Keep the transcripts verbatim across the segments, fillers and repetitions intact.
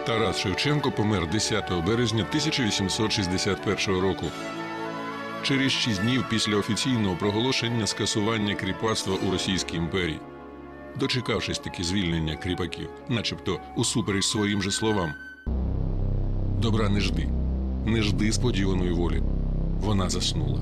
Тарас Шевченко помер десятого березня тисяча вісімсот шістдесят першого року. Через шість днів після офіційного проголошення скасування кріпацтва у Російській імперії. Дочекавшись таки звільнення кріпаків, начебто усупереч своїм же словам. Добра не жди. Не жди сподіваної волі. Вона заснула.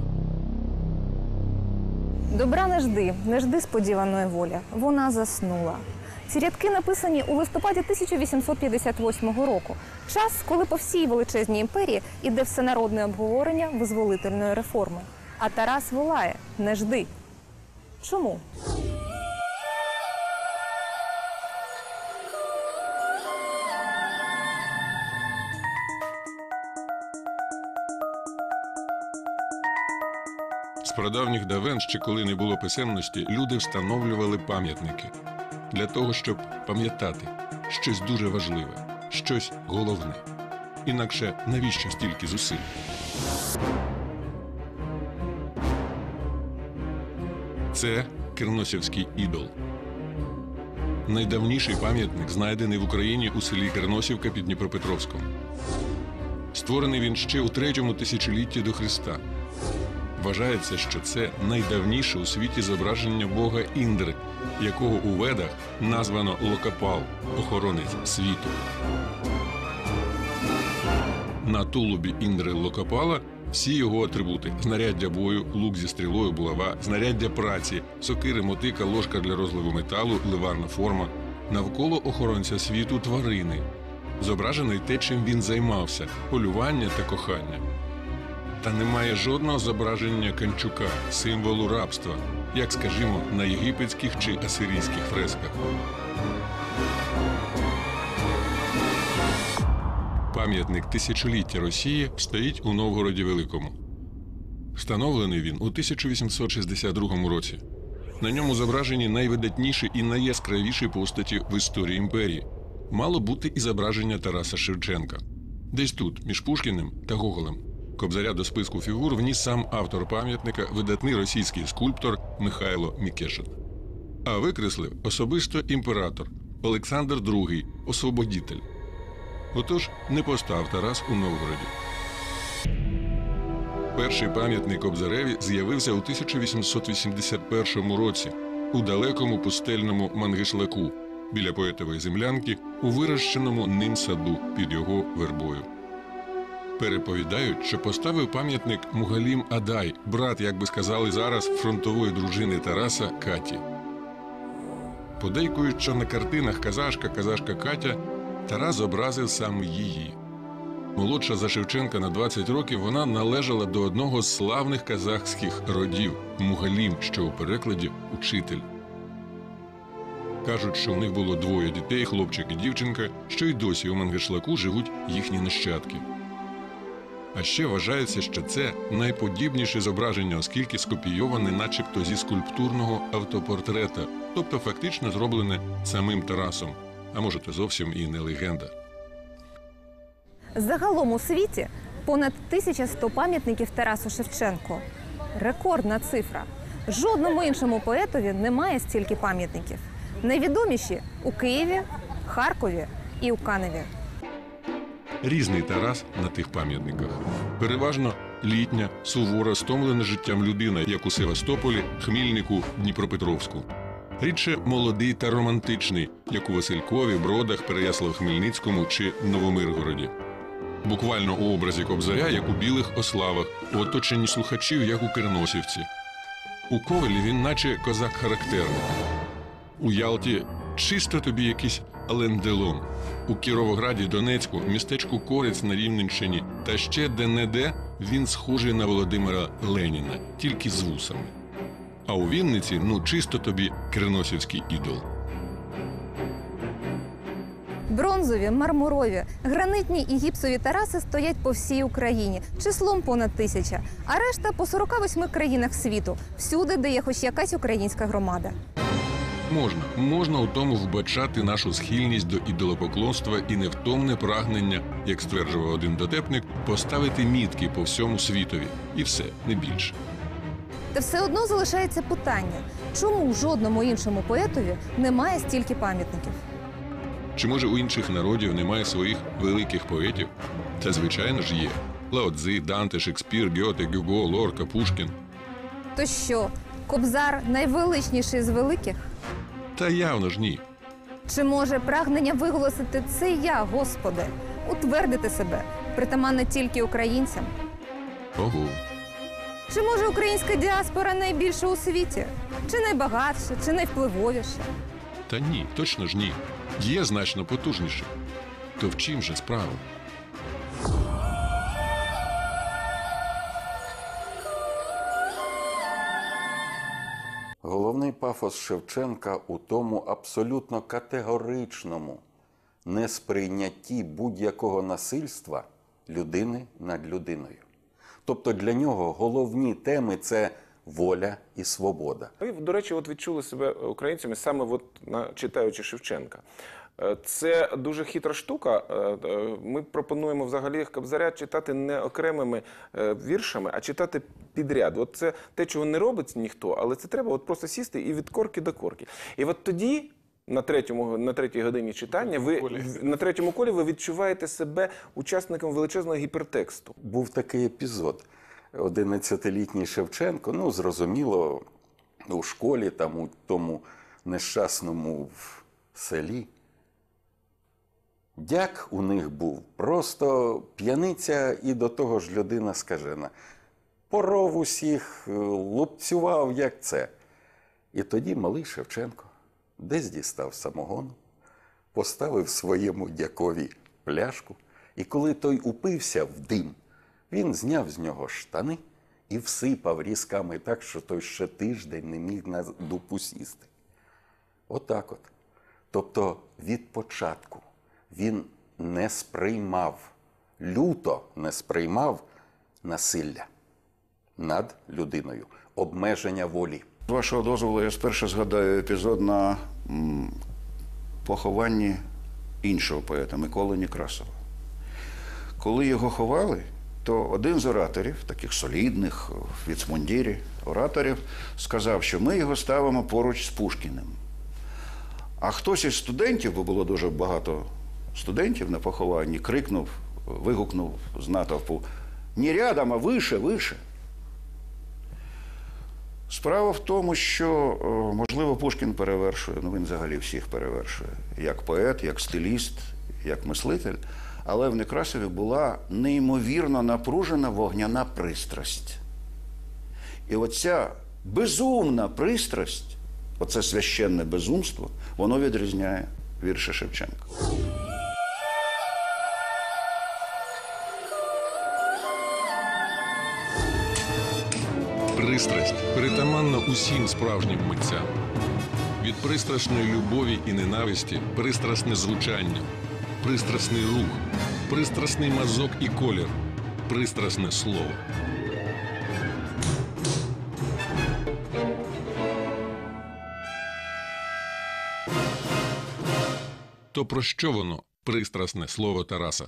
Добра не жди, не жди сподіваної волі. Вона заснула. Ці рядки написані у листопаді тисяча вісімсот п'ятдесят восьмого року. Час, коли по всій величезній імперії іде всенародне обговорення визволительної реформи. А Тарас волає – не жди. Чому? З прадавніх давен, ще коли не було писемності, люди встановлювали пам'ятники. Для того, щоб пам'ятати щось дуже важливе, щось головне. Інакше навіщо стільки зусиль? Це Керносівський ідол. Найдавніший пам'ятник знайдений в Україні у селі Керносівка під Дніпропетровськом. Створений він ще у третьому тисячолітті до Христа. Вважається, що це найдавніше у світі зображення бога Індри, якого у Ведах названо Локапал – охоронець світу. На тулубі Індри Локапала всі його атрибути – знаряддя бою, лук зі стрілою, булава, знаряддя праці, сокири, мотика, ложка для розливу металу, ливарна форма. Навколо охоронця світу – тварини. Зображено й те, чим він займався – полювання та кохання. Та немає жодного зображення канчука, символу рабства, як, скажімо, на єгипетських чи асирійських фресках. Пам'ятник тисячоліття Росії стоїть у Новгороді Великому. Встановлений він у тисяча вісімсот шістдесят другому році. На ньому зображені найвидатніші і найяскравіші постаті в історії імперії. Мало бути і зображення Тараса Шевченка. Десь тут, між Пушкіним та Гоголем. Кобзаря до списку фігур вніс сам автор пам'ятника, видатний російський скульптор Михайло Мікешин. А викреслив особисто імператор Олександр Другий, освободітель. Отож, не постав Тарас у Новгороді. Перший пам'ятник Кобзареві з'явився у тисяча вісімсот вісімдесят першому році у далекому пустельному Мангишлаку, біля поетової землянки, у вирощеному ним саду під його вербою. Переповідають, що поставив пам'ятник Мугалім Адай, брат, як би сказали зараз, фронтової дружини Тараса Каті. Подейкують, що на картинах казашка, казашка Катя Тарас зобразив саме її. Молодша за Шевченка на двадцять років, вона належала до одного з славних казахських родів – Мугалім, що у перекладі «учитель». Кажуть, що в них було двоє дітей – хлопчик і дівчинка, що й досі у Мангишлаку живуть їхні нащадки. А ще вважається, що це найподібніше зображення, оскільки скопійоване начебто зі скульптурного автопортрета, тобто фактично зроблене самим Тарасом. А може, це зовсім і не легенда. Загалом у світі понад тисяча сто пам'ятників Тарасу Шевченку. Рекордна цифра. Жодному іншому поетові немає стільки пам'ятників. Найвідоміші – у Києві, Харкові і у Каневі. Різний Тарас на тих пам'ятниках. Переважно літня, сувора, стомлена життям людина, як у Севастополі, Хмільнику, Дніпропетровську. Рідше молодий та романтичний, як у Василькові, Бродах, Переяслав-Хмельницькому чи Новомиргороді. Буквально у образі Кобзаря, як у Білих Ославах, у оточенні слухачів, як у Керносівці. У Ковелі він наче козак-характерник. У Ялті чисто тобі якийсь Ален Делон. У Кіровограді, Донецьку, містечку Корець на Рівненщині та ще де-не-де він схожий на Володимира Леніна, тільки з вусами. А у Вінниці, ну, чисто тобі керносівський ідол. Бронзові, мармурові, гранитні і гіпсові Тараси стоять по всій Україні, числом понад тисяча, а решта по сорока восьми країнах світу, всюди, де є хоч якась українська громада. Можна, можна у тому вбачати нашу схильність до ідолопоклонства і невтомне прагнення, як стверджував один дотепник, поставити мітки по всьому світові. І все, не більше. Та все одно залишається питання, чому жодному іншому поетові немає стільки пам'ятників? Чи може у інших народів немає своїх великих поетів? Та звичайно ж є. Лао Цзи, Данте, Шекспір, Гьоте, Гюго, Лорка, Пушкін. То що, Кобзар найвеличніший з великих? Та явно ж ні. Чи може прагнення виголосити «це я, Господи», утвердити себе, притаманне тільки українцям? Ого. Чи може українська діаспора найбільша у світі? Чи найбагатша, чи найвпливовіша? Та ні, точно ж ні. Є значно потужніше. То в чим же справа? Головний пафос Шевченка у тому абсолютно категоричному несприйнятті будь-якого насильства людини над людиною. Тобто для нього головні теми – це воля і свобода. Ви, до речі, от відчули себе українцями саме от, на, читаючи Шевченка. Це дуже хитра штука. Ми пропонуємо взагалі Кобзаря читати не окремими віршами, а читати підряд. От це те, чого не робить ніхто, але це треба от просто сісти і від корки до корки. І от тоді, на третьому, на третій годині читання, ви, на третьому колі ви відчуваєте себе учасником величезного гіпертексту. Був такий епізод. одинадцятилітній Шевченко, ну, зрозуміло, у школі, там, у тому нещасному селі. Дяк у них був просто п'яниця і до того ж людина скажена. Поров усіх, лупцював, як це. І тоді малий Шевченко десь дістав самогону, поставив своєму дякові пляшку, і коли той упився в дим, він зняв з нього штани і всипав різками так, що той ще тиждень не міг на дупу сісти. Отак от. Тобто від початку він не сприймав, люто не сприймав насилля над людиною, обмеження волі. З вашого дозволу, я спершу згадаю епізод на м, похованні іншого поета Миколи Некрасова. Коли його ховали, то один з ораторів, таких солідних, в віцмундірі ораторів, сказав, що ми його ставимо поруч з Пушкіним. А хтось із студентів, бо було дуже багато студентів на похованні, крикнув, вигукнув з натовпу: «Не рядом, а вище, вище». Справа в тому, що, можливо, Пушкін перевершує, ну він взагалі всіх перевершує, як поет, як стиліст, як мислитель, але в Некрасові була неймовірно напружена вогняна пристрасть. І оця безумна пристрасть, оце священне безумство, воно відрізняє вірші Шевченка. Пристрасть притаманна усім справжнім митцям. Від пристрасної любові і ненависті – пристрасне звучання, пристрасний рух, пристрасний мазок і колір, пристрасне слово. То про що воно, пристрасне слово Тараса?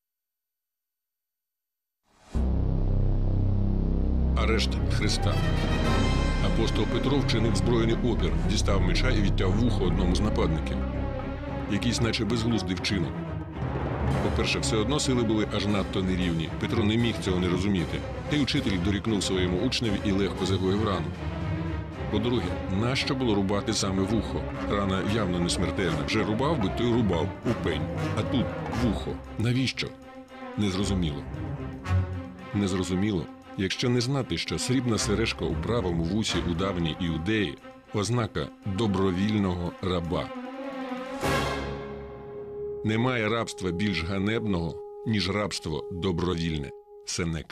Арешт Христа. Апостол Петро вчинив збройний опір, дістав меча і відтяв вухо одному з нападників. Якийсь наче безглуздий вчинок. По-перше, все одно сили були аж надто нерівні. Петро не міг цього не розуміти. Та й учитель дорікнув своєму учневі і легко загоїв рану. По-друге, нащо було рубати саме вухо? Рана явно не смертельна. Вже рубав би, то й рубав у пень. А тут вухо. Навіщо? Незрозуміло. Незрозуміло, якщо не знати, що срібна сережка у правому вусі у давній Іудеї – ознака добровільного раба. Немає рабства більш ганебного, ніж рабство добровільне. Сенека.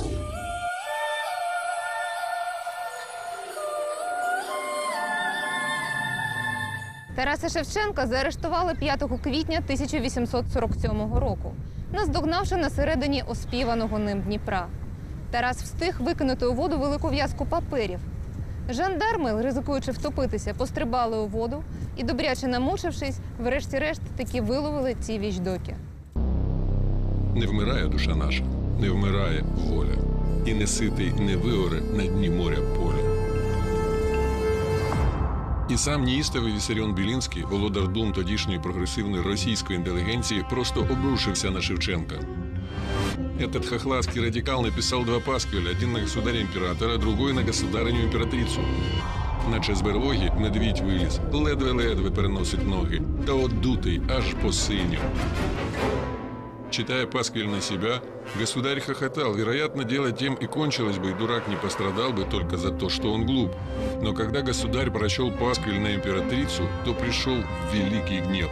Тараса Шевченка заарештували п'ятого квітня тисяча вісімсот сорок сьомого року, наздогнавши на середині оспіваного ним Дніпра. Тарас встиг викинути у воду велику в'язку паперів. Жандарми, ризикуючи втопитися, пострибали у воду і, добряче намучившись, врешті-решт таки виловили ці віждоки. Не вмирає душа наша, не вмирає воля, і не ситий не виоре на дні моря поля. І сам неістовий Віссаріон Білінський, володар дум тодішньої прогресивної російської інтелігенції, просто обрушився на Шевченка. Этот хохладский радикал написал два пасквиля, один на государя-императора, другой на государиню-императрицу. Наче з берлоги медвідь виліз, ледве-ледве переносить ноги, та одутий аж по синю. Читая пасквиль на себя, государь хохотал. Вероятно, дело тем и кончилось бы, и дурак не пострадал бы только за то, что он глуп. Но когда государь прочел пасквиль на императрицу, то пришел великий гнев.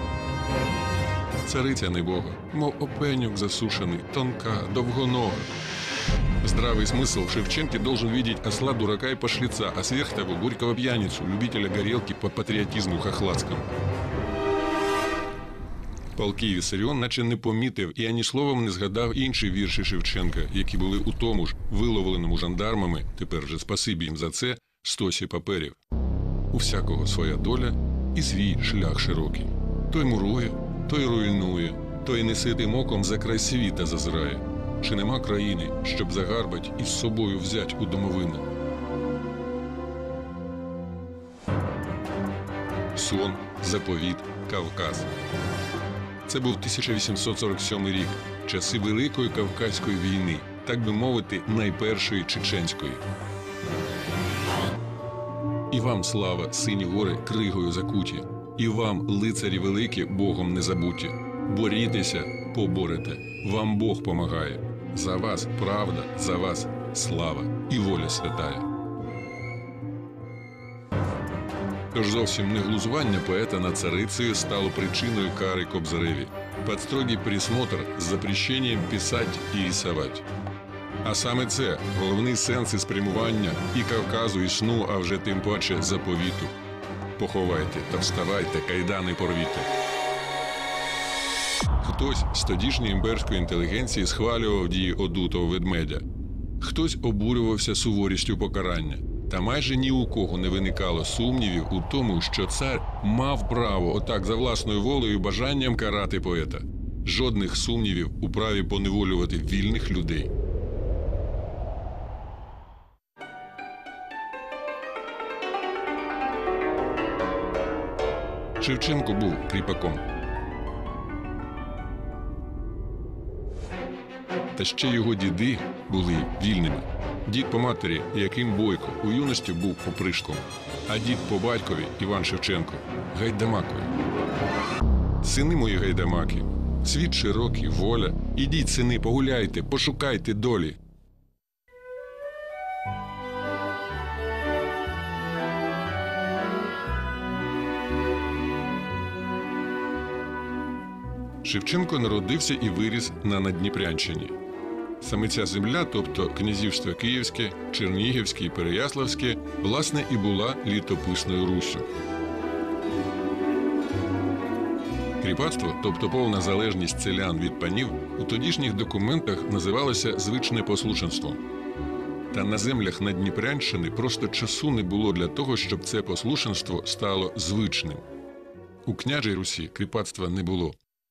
Цариця не Бога, мов опенюк засушений, тонка, довгонога. Здравый смысл в Шевченке должен видеть осла, дурака и пошлеца, а сверх того горького пьяницу, любителя горелки по патріотизму хохладському. Палкий Віссаріон наче не помітив і ані словом не згадав інші вірші Шевченка, які були у тому ж виловленому жандармами, тепер вже спасибі їм за це, стосі паперів. У всякого своя доля і свій шлях широкий. Той мурує, той руйнує, той неситим оком за край світа зазирає. Чи нема країни, щоб загарбать і з собою взять у домовину? Сон, заповіт, Кавказ. Це був тисяча вісімсот сорок сьомий рік, часи Великої Кавказької війни, так би мовити, найпершої чеченської. І вам слава, сині гори, кригою закуті, і вам, лицарі великі, Богом не забуті. Борітеся, поборете, вам Бог помагає. За вас правда, за вас слава і воля святая. Тож зовсім не глузування поета над царицею стало причиною кари Кобзареві. Під строгий присмотр з запрещенням писать і рисовать. А саме це головний сенс і спрямування і Кавказу, і сну, а вже тим паче заповіту. Поховайте та вставайте, кайдани порвіте. Хтось з тодішньої імперської інтелігенції схвалював дії одутого ведмедя. Хтось обурювався суворістю покарання. Та майже ні у кого не виникало сумнівів у тому, що цар мав право отак за власною волею і бажанням карати поета. Жодних сумнівів у праві поневолювати вільних людей. Шевченко був кріпаком. Та ще його діди були вільними. Дід по матері Яким Бойко у юності був опришком, а дід по батькові Іван Шевченко – гайдамакою. Сини мої гайдамаки, світ широкий, воля, ідіть, сини, погуляйте, пошукайте долі. Шевченко народився і виріс на Надніпрянщині. Саме ця земля, тобто князівство Київське, Чернігівське і Переяславське, власне і була літописною Руссю. Кріпацтво, тобто повна залежність селян від панів, у тодішніх документах називалося звичне послушенством. Та на землях Надніпрянщини просто часу не було для того, щоб це послушенство стало звичним. У княжій Русі кріпацтва не було.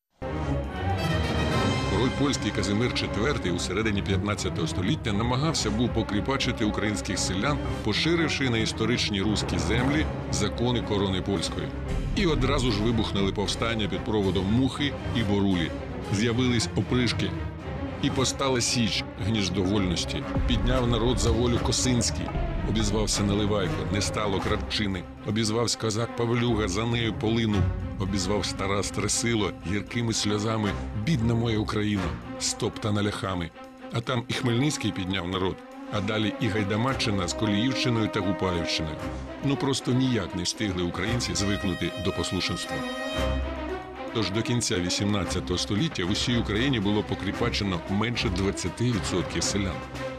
Король польський Казимир четвертий у середині п'ятнадцятого століття намагався був покріпачити українських селян, поширивши на історичні руські землі закони корони польської. І одразу ж вибухнули повстання під проводом Мухи і Борулі. З'явились опришки. І постала Січ, гніздо вольності. Підняв народ за волю Косинський. Обізвався Наливайко, не стало Кравчини. Обізвався козак Павлюга, за нею полинув. Обізвав стара Стресило гіркими сльозами: «Бідна моя Україна, стоптана ляхами». А там і Хмельницький підняв народ, а далі і Гайдамаччина з Коліївщиною та Гупалівщиною. Ну просто ніяк не встигли українці звикнути до послушенства. Тож до кінця вісімнадцятого століття в усій Україні було покріпачено менше двадцять відсотків селян.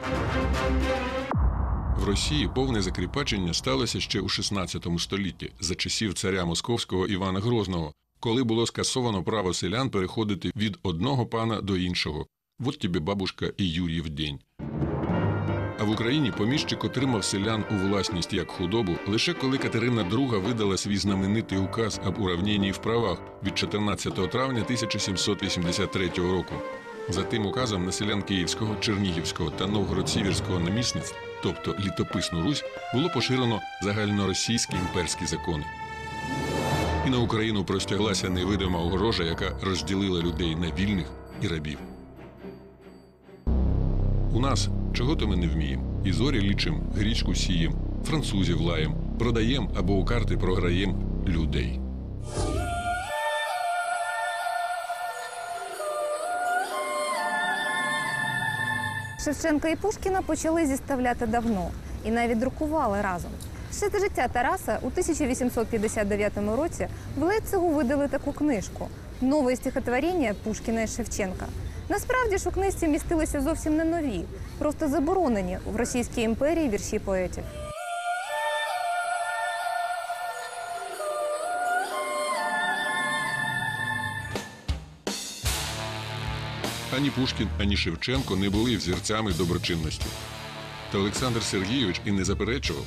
В Росії повне закріпачення сталося ще у шістнадцятому столітті, за часів царя московського Івана Грозного, коли було скасовано право селян переходити від одного пана до іншого. Вот тобі, бабушка, і Юріїв день. А в Україні поміщик отримав селян у власність як худобу лише коли Катерина друга видала свій знаменитий указ об уравненні в правах від чотирнадцятого травня тисяча сімсот вісімдесят третього року. За тим указом на селян Київського, Чернігівського та Новгород-Сіверського намісництв, тобто літописну Русь, було поширено загальноросійські імперські закони. І на Україну простяглася невидима огорожа, яка розділила людей на вільних і рабів. У нас чого-то ми не вміємо. І зорі лічим, грічку сієм, французів лаєм, продаєм або у карти програєм людей. Шевченка і Пушкіна почали зіставляти давно і навіть друкували разом. Ще за життя Тараса у тисяча вісімсот п'ятдесят дев'ятому році в Лейпцигу видали таку книжку «Нові стихотворення Пушкіна і Шевченка». Насправді ж у книжці містилися зовсім не нові, просто заборонені в Російській імперії вірші поетів. Ані Пушкін, ані Шевченко не були взірцями доброчинності. Та Олександр Сергійович і не заперечував.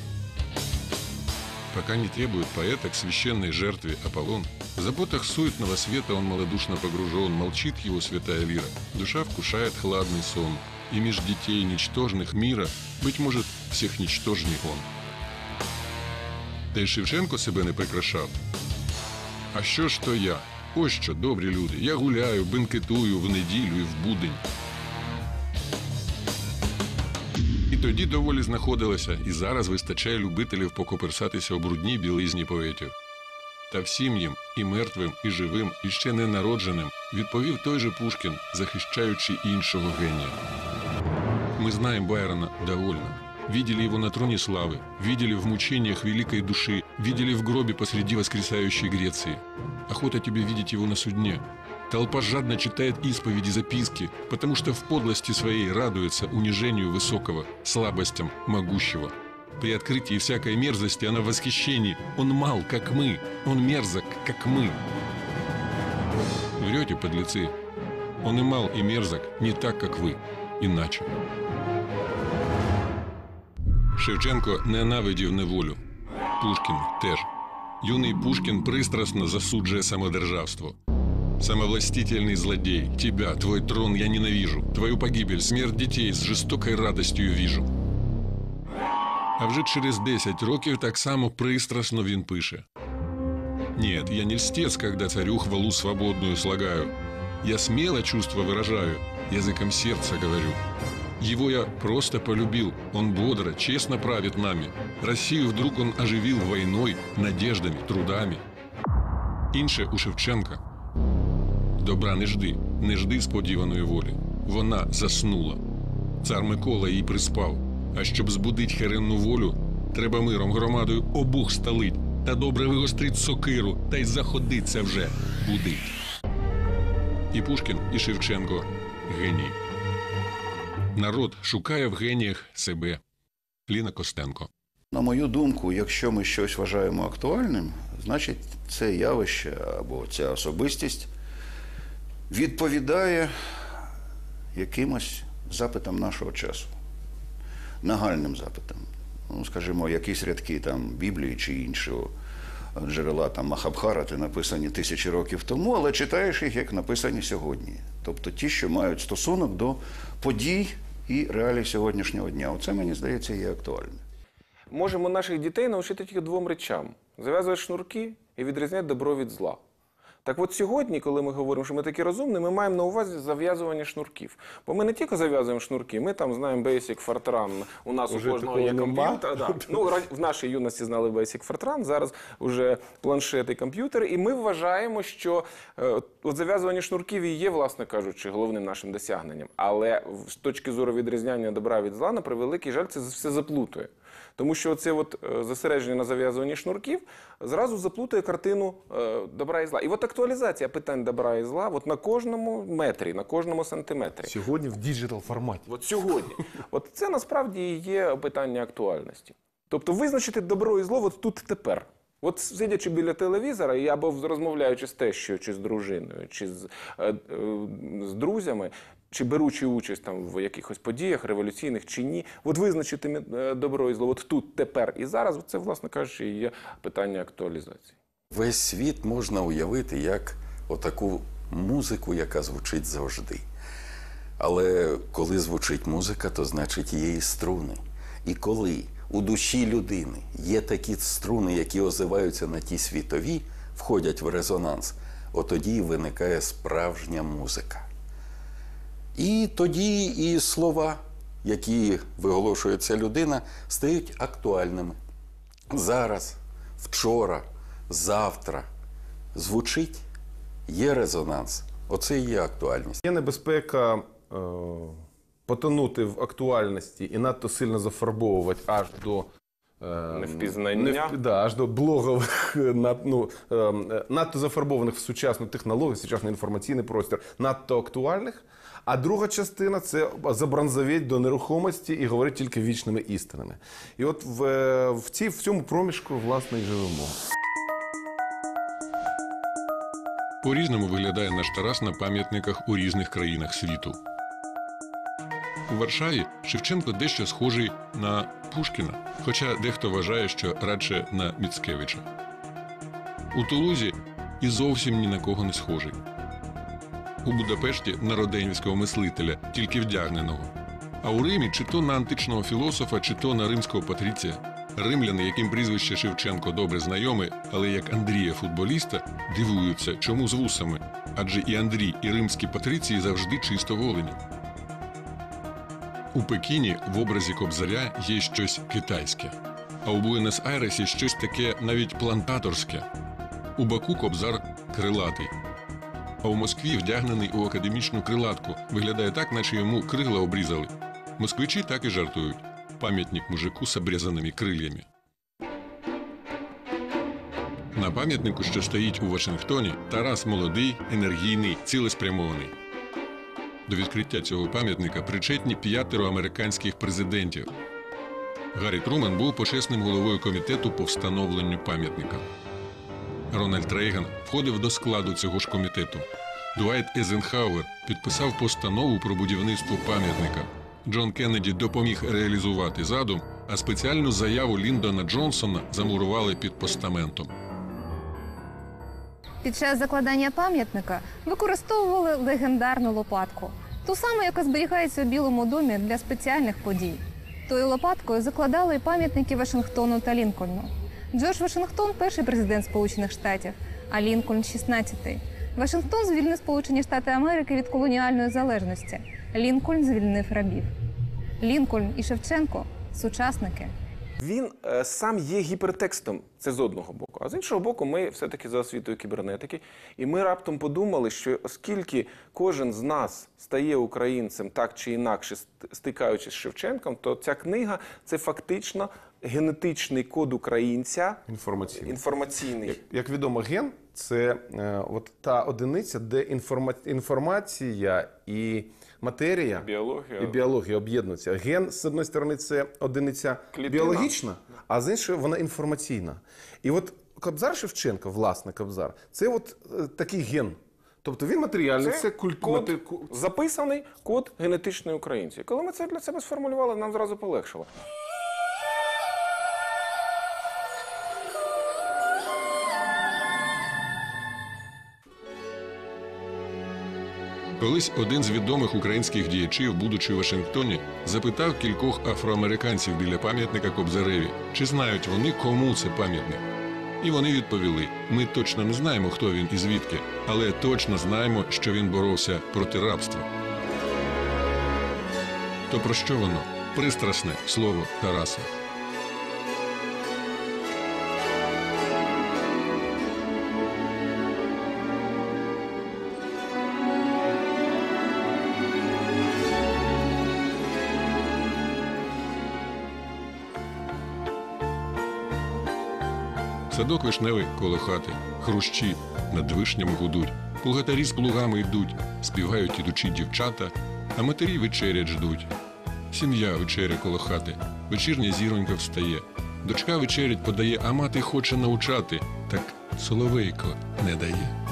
Пока не требует поэта к священной жертве Аполлон, в заботах суетного света он малодушно погружен, молчит его святая лира, душа вкушает хладный сон, и меж детей ничтожных мира, быть может, всех ничтожней он. Та й Шевченко себе не прикрашав. А що ж то я? Ось що, добрі люди, я гуляю, бенкетую в неділю і в будень. І тоді доволі знаходилося, і зараз вистачає любителів покоперсатися у брудній білизні поетів. Та всім їм, і мертвим, і живим, і ще ненародженим, відповів той же Пушкін, захищаючи іншого генія. Мы знаем Байрона довольно. Видели его на троне славы, видели в мучениях великой души, видели в гробе посреди воскресающей Греции. Охота тебе видеть его на судне. Толпа жадно читает исповеди, записки, потому что в подлости своей радуется унижению высокого, слабостям могущего. При открытии всякой мерзости она в восхищении. Он мал, как мы, он мерзок, как мы. Врете, подлецы. Он и мал, и мерзок, не так, как вы, иначе. Шевченко ненавидів неволю. Пушкін теж. Юний Пушкін пристрасно засуджує самодержавство. Самовластительный злодей, тебя, твой трон я ненавижу. Твою погибель, смерть детей с жестокой радостью вижу. А вже через десять років так само пристрасно він пише. Нет, я не льстец, когда царю хвалу свободную слагаю. Я смело чувства выражаю, языком сердца говорю. Его я просто полюбил, он бодро, честно правит нами. Россию вдруг он оживил войной, надеждами, трудами. Інше у Шевченка. Добра не жди, не жди сподіваної волі. Вона заснула. Цар Микола їй приспав. А щоб збудить херенну волю, треба миром громадою обух сталить, та добре вигострить сокиру, та й заходиться вже будить. І Пушкін, і Шевченко – генії. Народ шукає в геніях себе. Ліна Костенко. На мою думку, якщо ми щось вважаємо актуальним, значить це явище або ця особистість відповідає якимось запитам нашого часу. Нагальним запитам. Ну, скажімо, якісь рядки там Біблії чи іншого джерела, там Махабхарати, написані тисячі років тому, але читаєш їх, як написані сьогодні. Тобто ті, що мають стосунок до подій і реалій сьогоднішнього дня. Оце, мені здається, є актуальне. Можемо наших дітей навчити тільки двом речам. Зав'язувати шнурки і відрізняти добро від зла. Так от сьогодні, коли ми говоримо, що ми такі розумні, ми маємо на увазі зав'язування шнурків. Бо ми не тільки зав'язуємо шнурки, ми там знаємо Basic, Fortran, у нас Уже у кожного є комп'ютер. Да. Ну, в нашій юності знали Basic, Fortran, зараз вже планшет і комп'ютер. І ми вважаємо, що е, от зав'язування шнурків і є, власне кажучи, головним нашим досягненням. Але з точки зору відрізняння добра від зла, на превеликий жаль, це все заплутує. Тому що це от зосередження на зав'язуванні шнурків зразу заплутує картину добра і зла. І от актуалізація питань добра і зла от на кожному метрі, на кожному сантиметрі. Сьогодні в діджитал форматі. От сьогодні. От це насправді і є питання актуальності. Тобто визначити добро і зло от тут тепер. От сидячи біля телевізора, і або розмовляючи з тещою, чи з дружиною, чи з, е, е, з друзями, чи беручи участь там в якихось подіях, революційних чи ні, от визначити добро і зло от тут, тепер і зараз, це, власне кажучи, є питання актуалізації. Весь світ можна уявити як отаку музику, яка звучить завжди. Але коли звучить музика, то значить є і струни. І коли у душі людини є такі струни, які озиваються на ті світові, входять в резонанс, от тоді виникає справжня музика. І тоді і слова, які виголошує ця людина, стають актуальними. Зараз, вчора, завтра звучить, є резонанс. Оце і є актуальність. Є небезпека е, потонути в актуальності і надто сильно зафарбовувати аж до е, Невпізнання. не вп- да, аж до блогових, над, ну, е, надто зафарбованих в сучасну технологію, сучасний інформаційний простір, надто актуальних. А друга частина – це забронзовіть до нерухомості і говорити тільки вічними істинами. І от в, в, ці, в цьому проміжку, власне, і живемо. По-різному виглядає наш Тарас на пам'ятниках у різних країнах світу. У Варшаві Шевченко дещо схожий на Пушкіна, хоча дехто вважає, що радше на Міцкевича. У Тулузі і зовсім ні на кого не схожий. У Будапешті на роденівського мислителя, тільки вдягненого. А у Римі чи то на античного філософа, чи то на римського патріція. Римляни, яким прізвище Шевченко добре знайоме, але як Андрія футболіста, дивуються, чому з вусами. Адже і Андрій, і римські патриції завжди чисто голені. У Пекіні в образі Кобзаря є щось китайське. А у Буенос-Айресі щось таке навіть плантаторське. У Баку Кобзар крилатий. А у Москві вдягнений у академічну крилатку. Виглядає так, наче йому крила обрізали. Москвичі так і жартують. Пам'ятник мужику з обрізаними крилями. На пам'ятнику, що стоїть у Вашингтоні, Тарас молодий, енергійний, цілеспрямований. До відкриття цього пам'ятника причетні п'ятеро американських президентів. Гаррі Труман був почесним головою комітету по встановленню пам'ятника. Рональд Рейган входив до складу цього ж комітету. Дуайт Ейзенхауер підписав постанову про будівництво пам'ятника. Джон Кеннеді допоміг реалізувати задум, а спеціальну заяву Ліндона Джонсона замурували під постаментом. Під час закладання пам'ятника використовували легендарну лопатку. Ту саму, яка зберігається у Білому домі для спеціальних подій. Тою лопаткою закладали пам'ятники Вашингтону та Лінкольну. Джордж Вашингтон – перший президент Сполучених Штатів, а Лінкольн – шістнадцятий. Вашингтон звільнив Сполучені Штати Америки від колоніальної залежності. Лінкольн звільнив рабів. Лінкольн і Шевченко – сучасники. Він е, сам є гіпертекстом, це з одного боку. А з іншого боку, ми все-таки за освітою кібернетики. І ми раптом подумали, що оскільки кожен з нас стає українцем так чи інакше, стикаючись з Шевченком, то ця книга – це фактично генетичний код українця. Інформаційний. Інформаційний. Як, як відомо, ген – це е, от та одиниця, де інформа... інформація і матерія Біологія. і біологія об'єднуються. Ген, з однієї сторони, це одиниця Клітина. біологічна, а з іншої вона інформаційна. І от Кобзар Шевченко, власне Кобзар, це от е, такий ген. Тобто він матеріальний, це, Це культ... код, мати- ку- записаний код генетичної українці. І коли ми це для себе сформулювали, нам зразу полегшило. Колись один з відомих українських діячів, будучи в Вашингтоні, запитав кількох афроамериканців біля пам'ятника Кобзареві, чи знають вони, кому це пам'ятник. І вони відповіли: ми точно не знаємо, хто він і звідки, але точно знаємо, що він боровся проти рабства. То про що воно? Пристрасне слово Тараса. Садок вишневий коло хати, хрущі над вишнями гудуть, плугатарі з плугами йдуть, співають ідучі дівчата, а матері вечерять ждуть. Сім'я вечеря коло хати, вечірня зіронька встає, дочка вечерять подає, а мати хоче навчати, так соловейко не дає.